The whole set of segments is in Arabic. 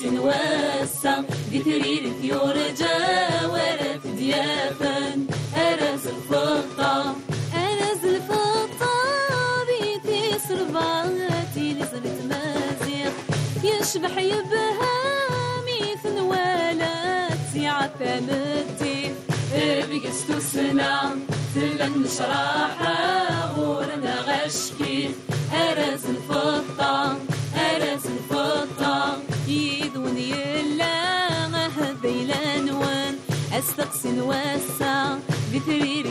أستقسن واسا دي ترير ثيور جاورة ديافن أرز الفطة أرز الفطة بيتي صرباتي لزرت مازيغ يشبح يبها ميث نوالاتي عثامتي بقستو سنة تلن شراحة غورنا غشكي أرز الفطة أرز الفطة يدون يلا هذي الأنوان أستقسن واسع بثرير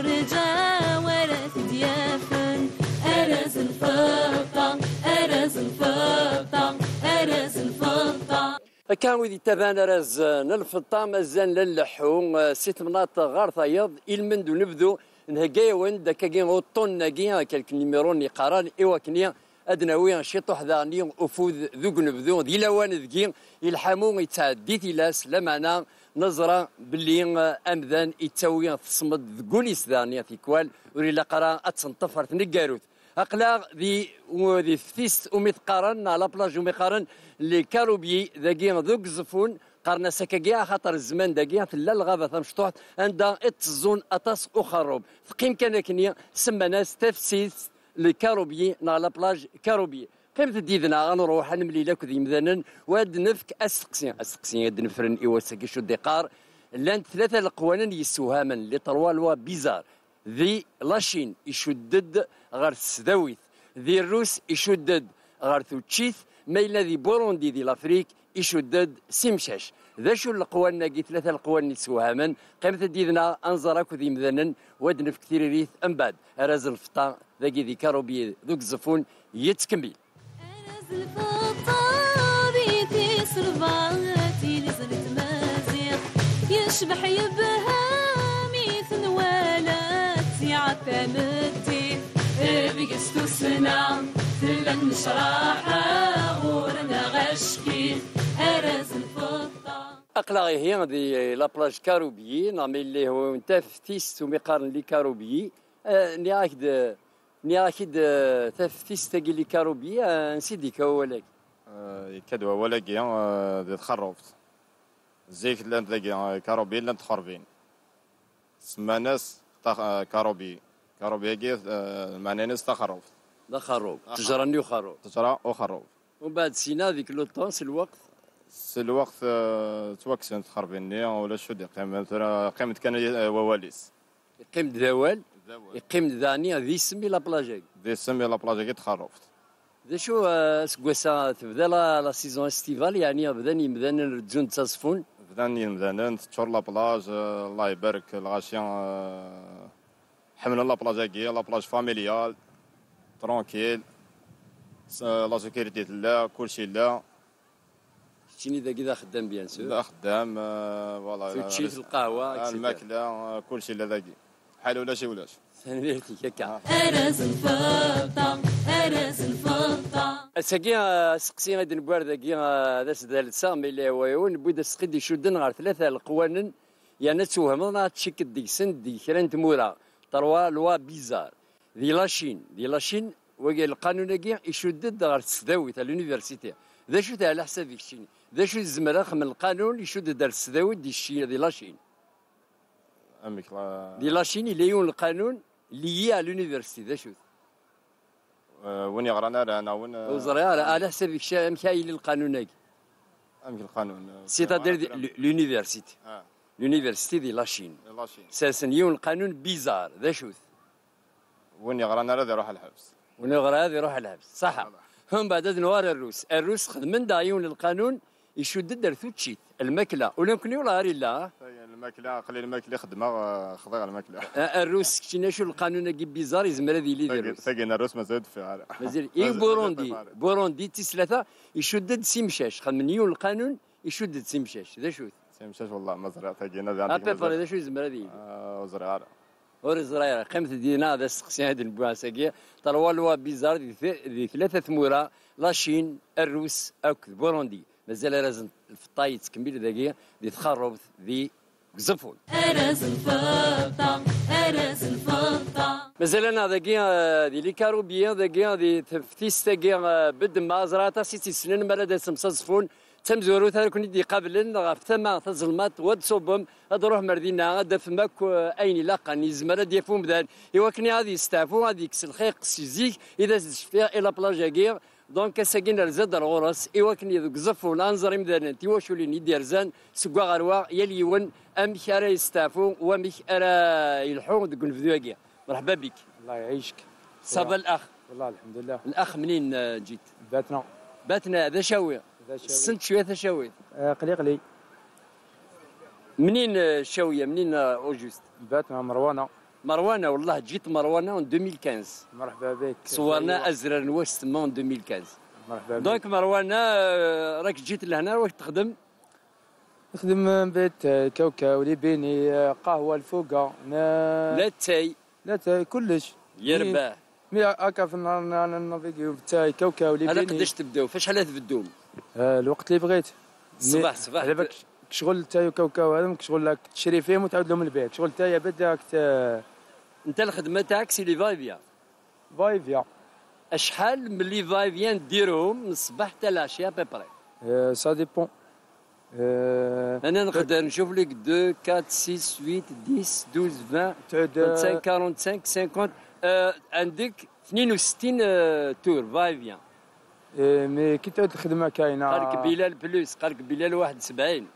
يرجع ورث ديافن أرز الفطة أرز الفطة أرز الفطة كان ويدي تبان راز نلفطا مازال للحو سيت مناط غار ثايض المند ونبذو نهجاي وين داكاكي غوطون ناكي كالك نيميرون يقاران ايوا كنيا ادناوي شيطو حذاني افوذ ذوك نبذو دي لوان ذكي يلحمو يتعدي تيلاس لمانا نظرة باللي امذان يتساوي تصمد ذكوليس ذانيا تيكوال وريلا قرا اتسنطفر نكاروت اقلا ذي فتيس ومثقارن على بلاج ومقارن لي كاروبي ذاكي ذوك زفون قارنا سكاكيا خاطر الزمان داكيا تلا الغابه مشطوح عندها اتزون اطاس اخروب فقيم كان كنيا سما ناس تفسيس لي كاروبي على بلاج كاروبي قيمة ديدنا غنروح نملي لك ذي مذنن واد نفك اسقسين هاد نفرن ايوا ساكيشو الدقار لان ثلاثه القوانين يسوهامن لي طروالوا بيزار ذي لاشين يشدد غير السداويت ذي الروس يشدد غير ثوتشيث ما إلا ذي بوروندي ذي لافريك يشدد سيمشاش ذا شو القوان ناقي ثلاثة القوان يسوهامن قيمة ديدنا أنظرك ذي مذنن ودنف كثير ريث أنباد أراز الفطا ذاكي ذي كاروبي ذوك الزفون يتكمل أراز الفطا بيتي صرباتي لزرت مازيغ يشبح يبها ميث نوالاتي عثامتي بقستو سنة تلن شراحة غورنا غشكي أرز الفطة أقلاغي هي هذه لابلاج كاروبيي نعمل اللي هو نتا فتيس ومقارن لي كاروبيي نياكيد تفتيس تاقي لي كاروبيي نسيديك هولاك كدوا ولاكي ذي تخرفت زيك لان تلاقي كاروبي لان تخربين سما ناس كاروبي هكي معنى ناس تخرفت لا خروب تجرني وخروب تجرى وخروب ومن بعد سينا ذيك لوطون سي الوقت توكسن تخربيني ولا شو دي قيمت كان وواليس يقيم ذوال يقيم ذاني ذي سمي لا بلاجيك ذي سمي لا بلاجيك تخرفت ذا شو سكواسا تبدا لا سيزون استيفال يعني بدان يمدان نرجون تصفون بدان يمدان تشور لا بلاج الله يبارك الغاشيان حمل لا بلاجيكي لا بلاج فاميليال ترونكيل لا سيكوريتي لا كلشي لا شتيني ذا خدام بيان سور لا خدام فوالا تمشي في القهوه الماكله كلشي لا ذاكي حال ولا شي ولاش سنبيرتي كاكا أرز الفطة أرز الفطة ساكي سقسي غادي نبوار ذاكي هذا سدال سامي اللي هو يون بودا سقيد يشدن غير ثلاثه القوانين يعني توهمنا تشيك ديك سن دي كران تمورا تروا لوا بيزار دي لاشين وقال القانون كاع يشدد غير السداوي تاع لونيفرسيتي ذا شو تاع على حساب الشين ذا شو الزملاخ من القانون يشدد دار السداوي دي الشين دي لاشين امك دي لاشين اللي يون القانون اللي هي على لونيفرسيتي ذا شو وين يغرانا انا وين وزريا على حساب الشيء كاين القانون هاك امك القانون سيتادير لونيفرسيتي لونيفرسيتي دي لاشين ساسن يون القانون بيزار ذا شو وين يغرانا هذا يروح الحبس ونغرى هذا يروح الحبس صح هم بعد نوار الروس خدمن دايون القانون يشدد درثو تشيت الماكله ولا يمكن ولا غير لا الماكله قليل الماكله خدمه خضيع الماكله الروس كشينا شو القانون كي بيزار يزمر هذه اللي يدير ثقينا الروس مازال في مازال بوروندي ثلاثه يشدد سيمشاش خدمن يون القانون يشدد سيمشاش ذا شو سيمشاش والله مزرعه ثقينا ابيبر ذا شو يزمر هذه وزرعه ورزراير قيمة دينا هذا السقسي هذه البواسكية تروالوا بيزار ذي ثلاثة ثمورة لاشين الروس أو بوروندي مازال لازم الفطاي تكمل ذاكية ذي تخرب ذي زفون أرز الفطة أرز الفطة مازال أنا ذاكية ذي لي كاروبيان ذاكية ذي تفتيس ذاكية بد ما زراتا سيتي سنين مرة داسم صزفون تمزورو تاكوني دي قبل غاف ثما تظلمات ود صوبم هاد روح مردينا غادا فماك اين لاقا نيزمر دي فوم دان يوكني غادي يستعفو غادي يكسل خيق سيزيك اذا فيها الى بلاجا كير دونك ساكين رزاد الغرس يوكني ذوك زف ولا نزر مدان تيواشو لي ندير زان سكوا غروا يليون ام خارا يستعفو ومش ارا يلحو دوك الفيديو كير مرحبا بك. الله يعيشك. صبا الاخ. والله الحمد لله. الاخ منين جيت؟ باتنا. باتنا هذا شاوي. السنت شويه شاوي. قلي. منين شاويه منين اوجوست؟ باتنا مروانه والله جيت مروانه 2015. مرحبا بك. صورنا ازرار نواس تما 2015. مرحبا بك. دونك مروانه راك جيت لهنا واش تخدم؟ نخدم بيت كاوكاو ليبيني قهوه الفوقه لا تاي كلش يربح مي هكا في النهار نافيغيو تاي كاوكاو ليبيني. هذا قداش تبداو فاش حلات تبداو؟ الوقت اللي بغيت صباح على بالك شغل تاي وكاوكاو هذوك شغل راك تشري فيهم وتعاود لهم البيت شغل تاي بداك انت الخدمه تاعك سي لي فايفيا فايفيا اشحال من لي فايفيان ديروهم من الصباح حتى العشيه بيبري سا ديبون انا نقدر نشوف لك 2 4 6 8 10 12 20 25 45 50 عندك 62 تور فايفيان. مي كي تعود الخدمه كاينه قالك بلال بلوس قالك بلال 71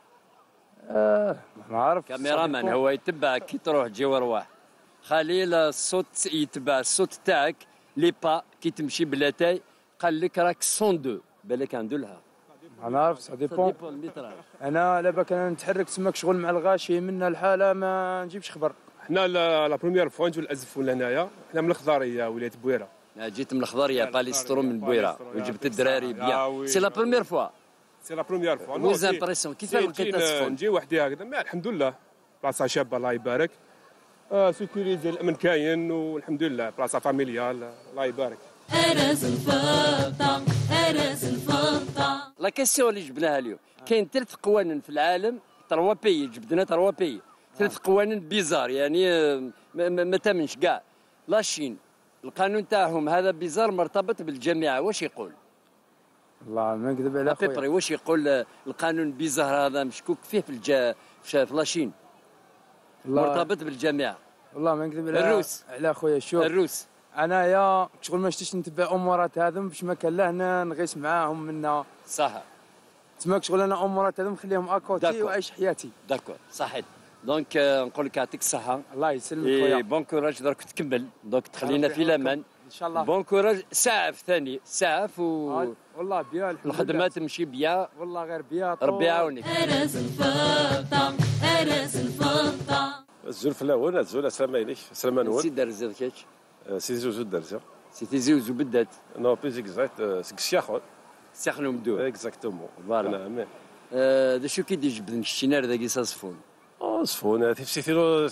ما عارف كاميرامان هو يتبع كي تروح تجي ورواح خليل الصوت يتبع الصوت تاعك لي با كي تمشي بلاتاي قال لك راك 102 بالك عنده لها. انا عارف سا ديبون انا على بالك انا نتحرك تماك شغل مع الغاشي منا الحاله ما نجيبش خبر. حنا لا بروميير فوا نجيو الازفون لهنايا حنا من الخضاريه ولايه بويره. جيت من الخضريه باليسترو من بويره وجبت الدراري بيان سي لا بروميير فوا. سي لا بروميير فوا. وز امبرسيون كيف لقيت الصفون؟ نجي وحدي هكذا الحمد لله بلاصه شابه الله يبارك. سيكوريزي الامن كاين والحمد لله بلاصه فاميليال الله يبارك. أرز الفطام أرز الفطام. لا كيسيون اللي جبناها اليوم كاين 3 قوانين في العالم 3 بيي جبدنا 3 بيي 3 قوانين بيزار يعني ما تامنش كاع. لاشين القانون تاعهم هذا بيزار مرتبط بالجامعه واش يقول؟ والله ما نكذب على خويا واش يقول القانون بيزار هذا مشكوك فيه في لاشين مرتبط بالجامعه. والله ما نكذب على الروس على خويا شوف الروس انايا شغل ما شتيش نتبع امورات هذم باش ما كان لا هنا نغيس معاهم منا صح تماك شغل انا امورات هذم نخليهم اكوتي وعيش حياتي. داكور صحيت دونك نقول لك يعطيك الصحه الله يسلمك خويا. بون كوراج درك تكمل دونك تخلينا في الامان ان شاء الله. بون كوراج ساعف ثاني ساعف والله بيا الخدمه تمشي بيا والله غير بيا ربي يعاونك. أرز الفطام أرز الفطام. الزول في الاول الزول السلام عليك السلام عليكم. سي درزه كاش سي زوزو درزه سيتي زوزو بدات نو بليز اكزاكت سك الشيخ سخنوا مدو اكزاكتومون فوالا. نعم دا شو كي يجبد الشينار ذاك صفون صفون تفسيرو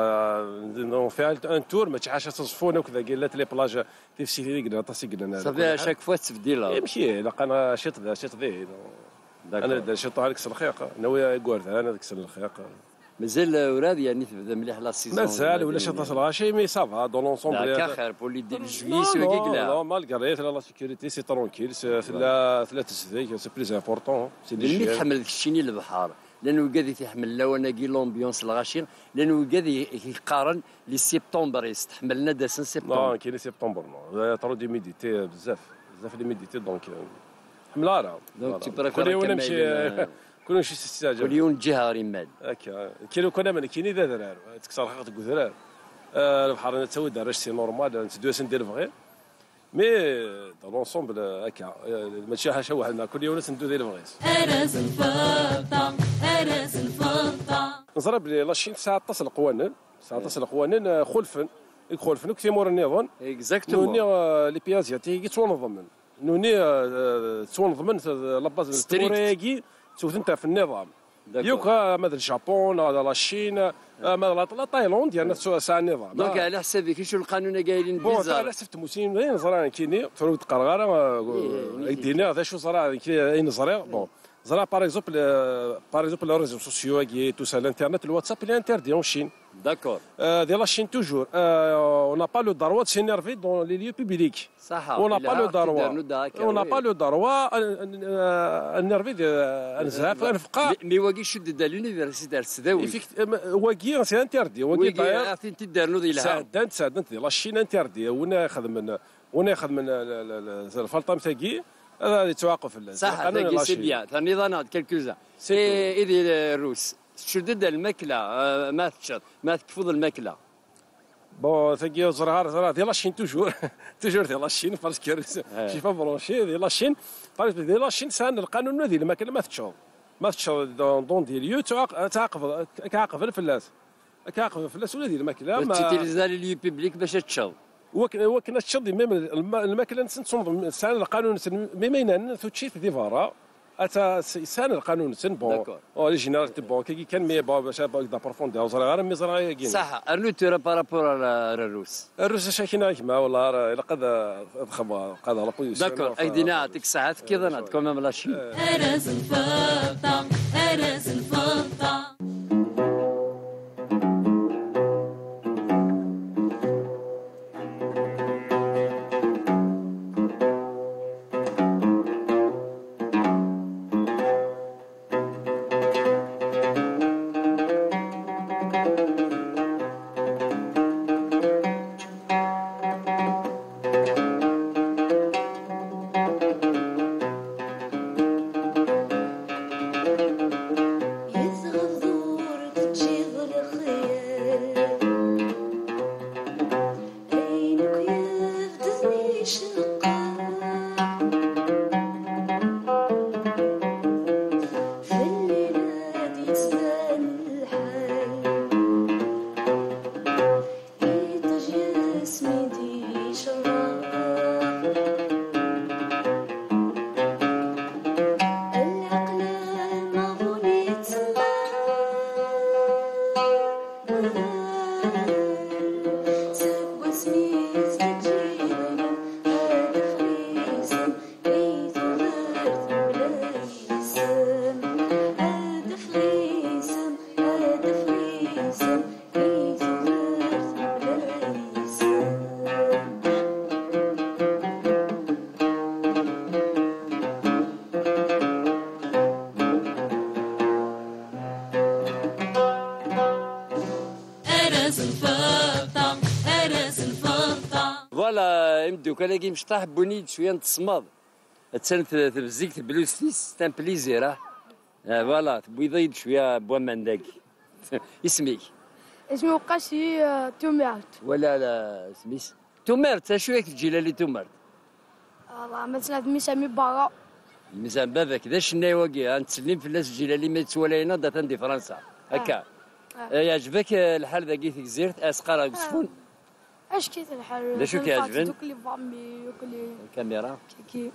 نو في ان تور ما تشحاش تصفون وكذا قالت لي بلاج تفسيري قلنا طاسي قلنا صافي شاك فوا تبديله يمشي لقى شيط ذي انا شيط عليك الخياق ناوي كورث انا ديك الخياق مازال ولاد يعني تبدا مليح لا سيزون مازال ولا شيط الغاشي مي سافا دون لونسومبل لا خير بولي دير الجويس وكيكلا نو مالغري لا سيكوريتي سي ترونكيل لا تسذيك سي بليز امبورطون سي دي اللي تحمل الشيني البحر لانه قاعد يحمل لوناكي لومبيونس الغاشي لانه قاعد يقارن لي سبتمبر يستحملنا داس سبتمبر. نو كاين سبتمبر نو ترو دي ميديتي بزاف لي ميديتي دونك حمله راه دونك تي بريفير نمشي كل شيء تستعجل كل يوم جهه رمال هكا كاين كنا من كاين اذا درار تكسر خاطر درار البحر نتسوي دراج سي نورمال ندوز ندير فغير مي دون لونسومبل هكا ماشي حاجه وحدنا كل يوم ندير ديال فغيس. أرز الفطام أرز الفطام. نزرب بلي لاشين ساعه تصل قوانين خلفن كثير مور النظام اكزاكتومون نوني لي بيازياتي يتونظمن نوني تونظمن لاباز توريكي سوت انت في النظام يوكا مثل الجابون هذا لاشين مثل تايلاند يعني ساعه النظام دونك على حسابك شو القانون قايلين بيزار على حسب المسلمين غير نزران كيني فرود قرغاره يدينا هذا شو صرا كاين نزرا بون زرا باغ اكزومبل لي ريزو سوسيو كي تو سا الانترنت الواتساب il est interdit en Chine. داكور. ديال لا شين توجور on n'a pas le droit de s'énerver dans les lieux publics. صح. on n'a pas le droit نرفي نزعف نفقع. مي واقي شد لونيفرسيتي السداوي. واقي سي انتردي واقي باير تدارنو ديالها. سادنت لا شين انتردي ونا ياخذ من الفلطام تاعي هذا يتوقف في صح. هذاك سي بيان ثاني ضنات كالكوزا سي ايدي الروس شدد الماكله ما تشط ما تكفض الماكله. بون ثقي زرار ديال لاشين توجور ديال لاشين باسكو شي با برونشي ديال لاشين باسكو ديال لاشين سان القانون ديال الماكله ما تشوف دون دي ليو تعاقف الفلاس ولا ديال الماكله ما تيتيليزا لي ليو بوبليك باش تشوف وكنا تشوف ميم الماكله نصنظ سان القانون ميمينا ثوتشي دي فارا اتا سان القانون سن بون لي جينيرال بون كي كان مي باش دا بروفوندير زرا مي زرا ياكين صح. ارنو ترى بارابور الروس شاكينا كيما والله راه قد خبا قد لا بوزيسيون داكور. ايدينا ديك الساعات كي ظنات كومام لاشي أرز الفطام أرز الفطام. فوالا يمدوك الاقي مشطاح بنيد شويه نتصمد تسنت تبزيك تبلوستيس تان بليزير فوالا تبيضيد شويه بوا منداكي. اسميك؟ اسمي وقاسي تومارت. ولا لا سميس تومارت شويه تجي لي تومارت. والله مثلا مسامي برا. مسام باباك ذا شناي واقي نتسلم في الناس جيلالي ما تسوالينا داتان دي فرنسا هكا. يعجبك الحال ذاكي في الجزيرة اسقارا بسفون؟ اش كيت الحال؟ لا شو كيعجبن؟ دوك لي فامي دوك لي الكاميرا كي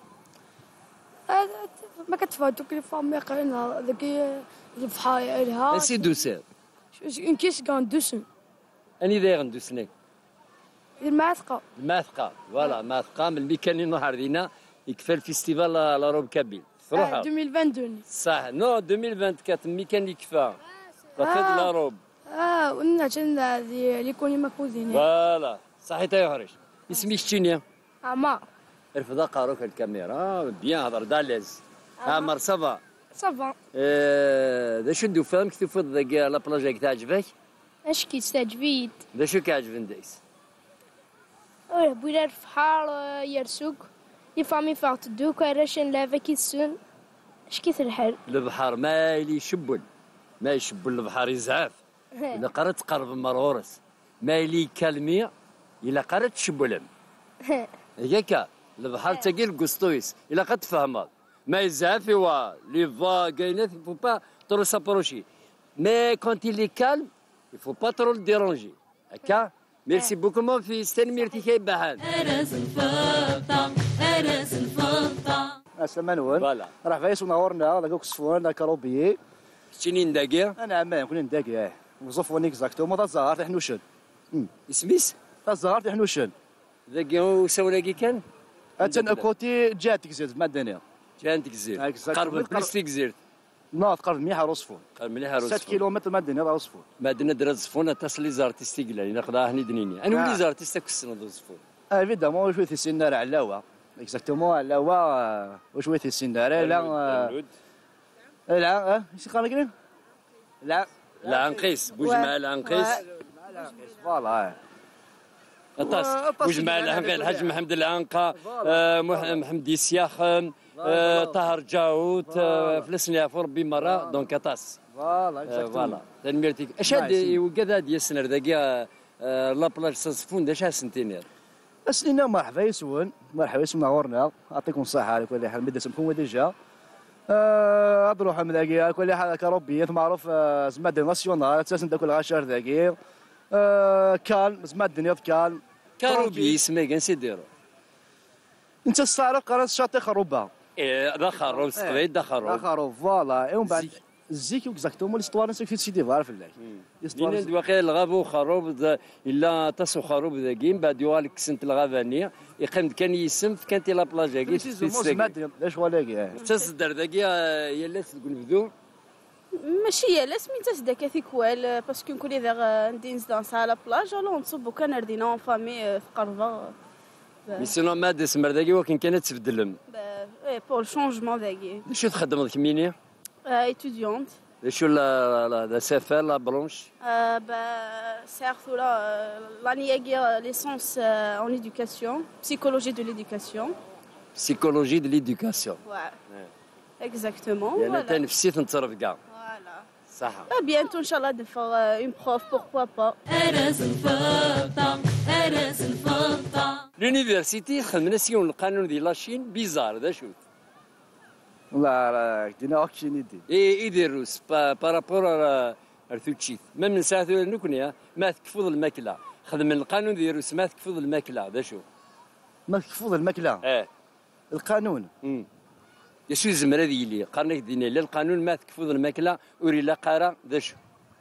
ما كتفهم دوك لي فامي قرينا ذاك الفحال لها سي دوسير اون كيس كان دوسن اني داير ندوسني الماثقه فوالا ماثقه من اللي كان نهار دينا يكفى الفيستيفال لاروب كابيل تروحوا 2022 صح نو 2024 مي كان يكفى فقد لاروب ونا كنا اللي كوني ماكوزين فوالا صحيت يا هريش اسمي شتينيا عمار ارفض قاروك الكاميرا بيان هضر داليز عمر صافا ذا شدو فهمك تفض ذاك لا بلاجا تعجبك اش كيستعجبيت ذا شو كيعجبن دايس بولا الفحار يرسوك يفامي فاغت دوك راشن لافا كيسون اش كيث الحال البحر ما يشبل البحر يزعف إلا قررت تقرب مرغورس ما يلي كالمي إلا قررت تشبلم هيك البحر تاقي القسطويس إلا قد تفهمها ما يزعف هو لي فا كاينات يفو با ترو سابروشي مي كونت إلي كالم يفو با ترو ديرونجي هكا ميرسي بوكو مون في ستنميرتي كاي بحال أرز الفطام أرز الفطام اسمانون فوالا راه فايس ونورنا داك كسفون داك روبيي شتيني نداكي انا عمان كنا نداكي وظفون اكزاكتومون تا الزهر تاع حنوشن اسميس تا الزهر تاع حنوشن ذاك هو سولاكي كان اتن كوتي جاتك زيد ما دنيا جان تكزير قرب بليس تكزير ناض قرب مليحه روسفون قرب مليحه 7 كيلومتر ما دينا روسفون ما دنا درا زفون تصل لي زارتيستي قال ناخذها هني دنيني انا ولي زارتيست كسنا دو زفون ايفيدامون شويه السناره علاوه اكزاكتومون علاوه وشويه السناره لا لا ايش قال لك لا العنقيس بوجمع العنقيس فوالا اطاس بوجمع العنقيس الحاج محمد العنقا محمد يسياخ طاهر جاوت فلسنا في ربي مره دونك اطاس فوالا تنميرتك اش هادي وكذا ديال السنر داكيا لا بلاج ساسفون داش سنتينير اسنينا مرحبا يسون مرحبا يسون نورنا يعطيكم الصحه على كل حال مدة اسمكم وديجا اضروح من ذاكي كل حال كروبيه معروف زماد ناسيونال اساسا داك الغاشر ذاكي كان زماد الدنيا كان كروبي اسمه كان سيديرو انت الصعرف قراص شاطئ خروبه ذا خروب ستريت ذا خروب فوالا ومن بعد الزيك اكزاكتومون ليستوار نسيك في سيدي فار في الله لين دواقي الغابو خروب الا تصو خروب ذاكين بعد يوالك سنت الغابانيه يقيم كان يسم كانت لا بلاجا كي زماد لاش ولاكي تصدر ذاكي يا لاس تقول بدو ماشي يا لاس من تسدا كثيكوال باسكو نكون اذا ندينز دانس على بلاج الو نصبو كان ردينا اون فامي في قربه مي سينو ما دسمر ذاكي ولكن كانت تبدلم بور شونجمون ذاكي شو تخدم كميني étudiante. شو la CFL la blanche certes l'année licence en éducation, psychologie de l'éducation. Psychologie de l'éducation. Ouais. Exactement. يعني تنفسيت نتصرف كاع. Voilà. صح. Bientôt inchallah de faire une prof, pourquoi pas. L'université خدمنا سيون القانون ديال لاشين بيزار ذا شو لا دينا اوكي ندي يديروس بارابور ارثوتشيت ما من ساعه نكونيا ما تكفض الماكله خدم القانون ديالوس ما تكفض الماكله ذا شو ما تكفض الماكله القانون يسوي زمر هذه اللي قرنك دينا لا القانون ما تكفض الماكله وري لا قاره ذا شو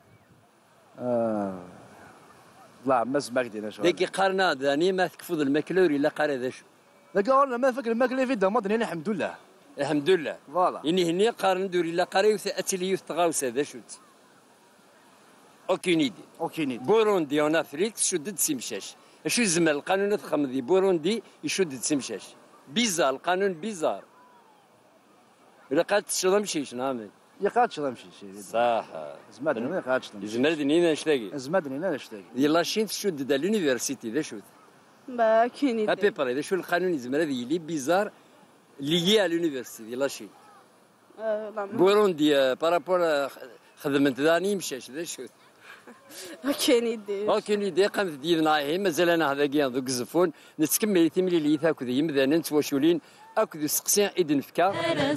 لا ما سمعك دينا شو ديك قارنا داني ما تكفض الماكله وري لا قاره ذا شو لا قالنا ما فكر الماكله في دمضني الحمد لله الحمد لله فوالا يعني هني قارن دوري لا قاري اتليو تغاوسه ذا شوت اوكي نيدي بوروندي اون افريك شدد سيمشاش اشو زعما القانون تخم دي بوروندي يشدد سيمشاش بيزار القانون بيزار الا قالت تشرب مشيش نعم يقاد شرب مشيش صح زمادني ما يقادش زمادني نشتاقي زمادني لا نشتاقي يلا شين تشدد لونيفرسيتي ذا شوت با كاين ابي بري ذا شو القانون زعما هذه اللي بيزار lié à l'université ديال لاشين بوروندي بارابور خدمت ثاني مشاش ذا شو كاين يدي قامت ديالنا هي مازال انا هذا كيان ذوك الزفون نتكمل ثملي لي تاكو ذي مذانن تواشولين اكو سقسيان اذن فكا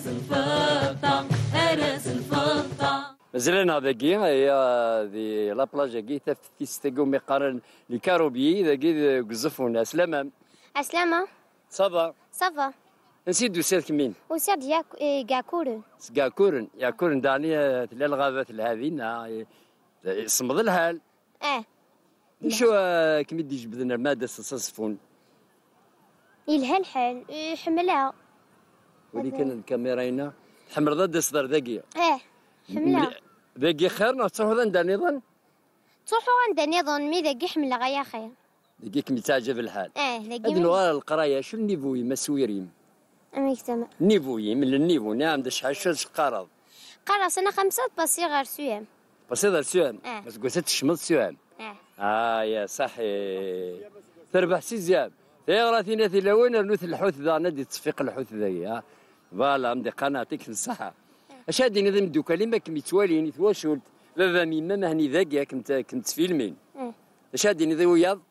مازال انا هذا كيان هي ذي لا بلاج كي تفتيستيكو مقارن لكاروبي ذا كي الزفون اسلامه صافا نسيت وسيرك مين؟ وسيرك ياكورن ياكورن داني تلا الغابات الهذين صمد الحال شو كمي دي جبدنا الماده سصفون يلها الحال يحملها ولي كان الكاميرا هنا حمر ضد الصدر ذاكي حملها ذاكي خير نصحوا عند نظن تروحوا عند نظن مي ذاكي حملها غيا خير ذاكي كمي تعجب الحال ذاكي هذا القرايه شو النيفو مسويرين نيفوي من النيفو نعم دا شحال قرض انا 5 باسي غير سوام غير سوام بس قلت تشمل سوام يا صحي تربح سي زياب ثيغراتينا ثلاوين رنوث الحوت ذا ندي تصفيق الحوت ذا فوالا مدي قناتك في الصحة اش هادي نظام دوكالي ما كمي تواليني تواشولت بابا ميما مهني ذاك كنت فيلمين اش هادي نظام وياض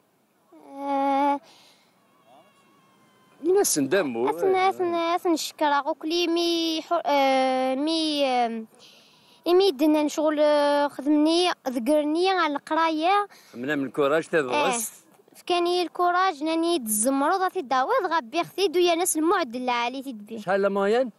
الناس ندموا اثن شكرا وكلي مي دنا شغل خدمني ذكرني على القرايه خدمنا من الكوراج تدرس فكاني الكوراج ناني الزمرضه في الدعوات غبي خدي دويا ناس المعدل العالي تدبي شحال الموين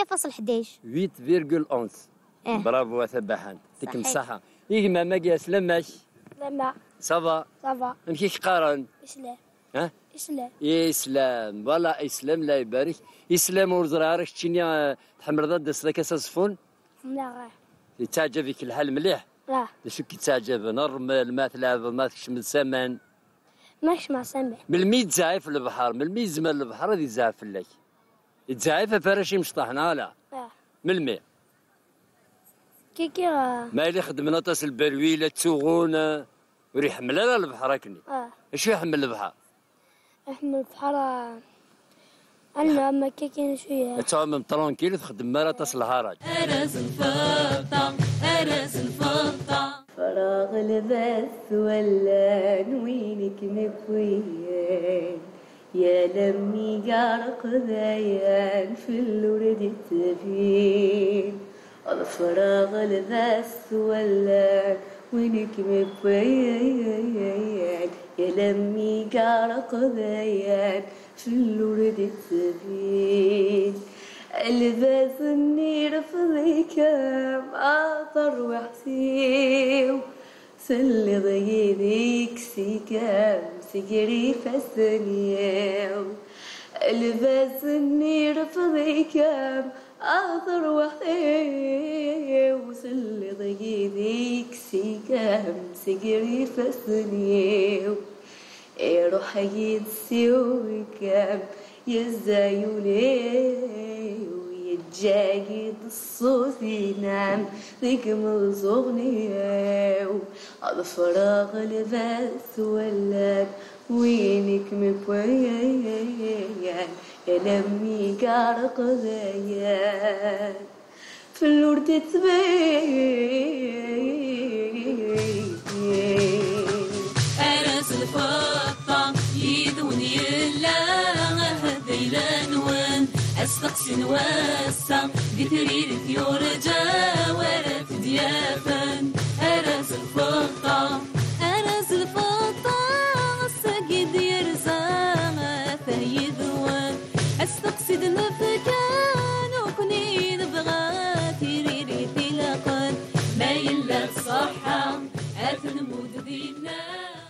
8.11 برافو سباحان يعطيكم الصحه يجمع ما قاس لماش لا صافا صافا نمشي قارن بسلام ها إسلام. إسلام والله إسلام الله يبارك. إسلام ورزرارك تشيني تحمل ضد ذاك ساسفون. لا يتعجبك الحال مليح؟ لا شو كيتعجب الرمل ما تلعب ما تكش من السمن ماكش مع سامح. من الميت زعيف في البحر من الميت زمان البحر هذه زعف لك يتزعيف فراشي مشطحنا لا من الماء كي ما اللي خدمنا تصل البلويله تسوغون وريح ملالا البحر هكني اش يحمل البحر؟ يحمل البحر أنا ما كاين شويه تعمم ترونكيل تخدم مالا تصل الهرج أرز الفطة أرز الفطة فراغ البث ولان وينك مكويان يا لمي قارق ذيان في الورد التبين الفراغ البث ولان وينك مكويان يا لمي قارق ذيان في الورد التبين الباس النير فضيك عطر وحسيو سل ضيديك سيكام سجري فسنيو الباس النير فضيك عطر وحسيو سل ضيديك سيكام سجري فسنيو روح يتسوي كام يزايولي ويتجاقد الصوت ينام ذيك مزغني على فراغ البث ولاد وينك مكويان يا لمي قارق ذيان في الورد تبين أرز الفطة يدون يلا هذيلانون أستقسن واسا دي تريد يورجا ورا في ديافا